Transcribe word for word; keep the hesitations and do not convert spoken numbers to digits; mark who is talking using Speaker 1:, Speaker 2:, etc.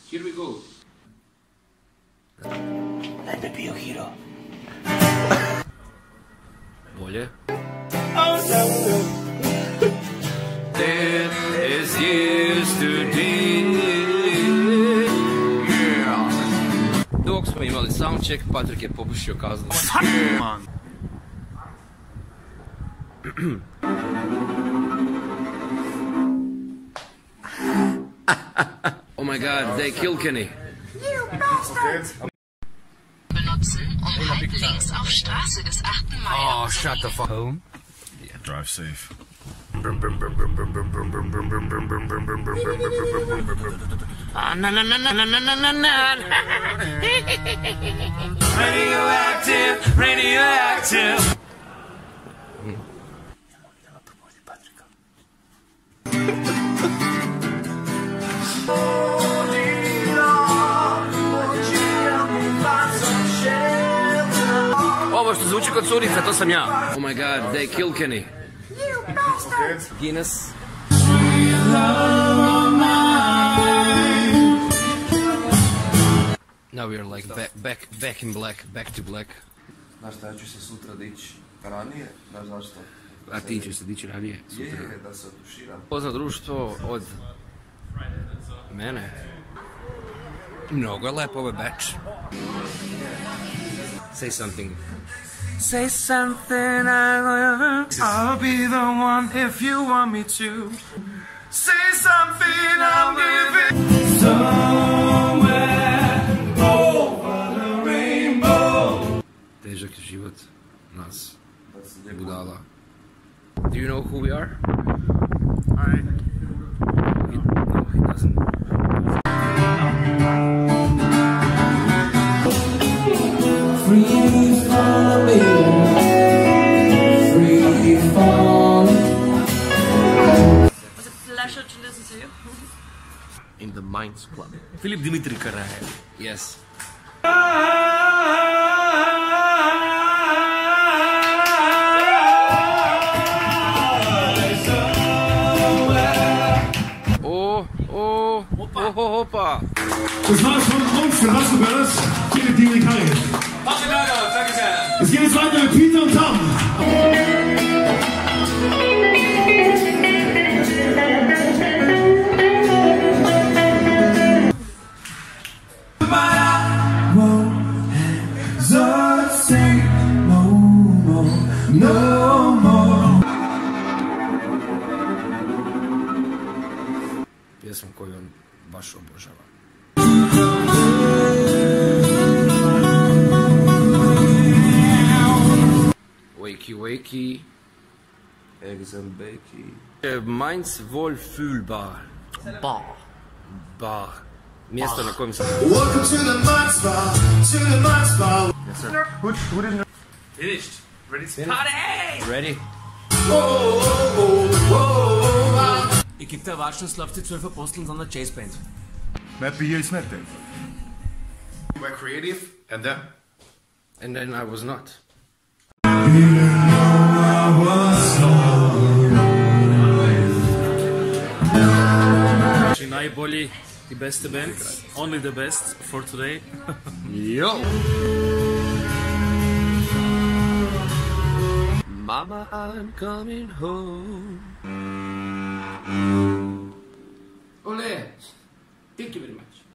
Speaker 1: Here we go.
Speaker 2: Let me be your hero.
Speaker 1: Bolje.
Speaker 2: That is yesterday. Yeah.
Speaker 1: Dok smo imali soundcheck, Patrik je popušio kaznu. Oh my god, they killed Kenny.
Speaker 3: You bastard! Benutzen, um halb links auf Straße des achten Mai.
Speaker 1: Oh, shut the fuck home.
Speaker 4: Yeah. Drive safe.
Speaker 1: Ah, na na na na na na na na.
Speaker 2: Radioactive, radioactive.
Speaker 1: Ovo što zvuči kod curica, to sam ja. Oh my god, they killed Kenny.
Speaker 3: You bastard!
Speaker 1: Guinness. Now we are like back, back, back in black, back to black.
Speaker 5: Znaš šta, ja ću se sutra dići ranije, znaš zašto?
Speaker 1: A ti ćeš se dići ranije sutra.
Speaker 5: Je, da se otuširam.
Speaker 1: Pozna društvo od mene. Mnogo je lepo ovaj batch. Say something.
Speaker 2: Say something, I will. I'll be the one if you want me to. Say something, I'm giving. Somewhere over the rainbow.
Speaker 1: Težak je život nas, budala. Do you know who we are?
Speaker 2: I.
Speaker 1: No, he doesn't.
Speaker 2: Free falling, free falling.
Speaker 6: Was a pleasure to listen to you.
Speaker 1: In the Minds Club.
Speaker 2: Philipp, Dimitri, Karajev.
Speaker 1: Yes. Oh, oh, oh, oh, opa.
Speaker 7: Das war's von uns, von Basco Brothers, hier mit Deekay. Es geht jetzt weiter mit Peter und Tom.
Speaker 2: No more.
Speaker 1: Pjesma koju on baš obožava. Wakey, wakey.
Speaker 5: Eggs and bacon.
Speaker 1: Mainz wohl fühlbar. Bar. Bar. Mjesto na kojem sam...
Speaker 7: Welcome to the Mainz bar, to the Mainz bar.
Speaker 5: Yes, sir. Who, who didn't know?
Speaker 2: Finished. Ready to party?
Speaker 1: Ready?
Speaker 2: Ik heb daar waarschijnlijk slaapte twaalf apostelen dan de chase band.
Speaker 4: Met wie is met hem?
Speaker 5: You were creative, and then?
Speaker 1: And then I was not.
Speaker 8: Najbolji i beste band, only the best for today.
Speaker 1: Yo! Mama, I'm coming home. Ole! Thank you very much.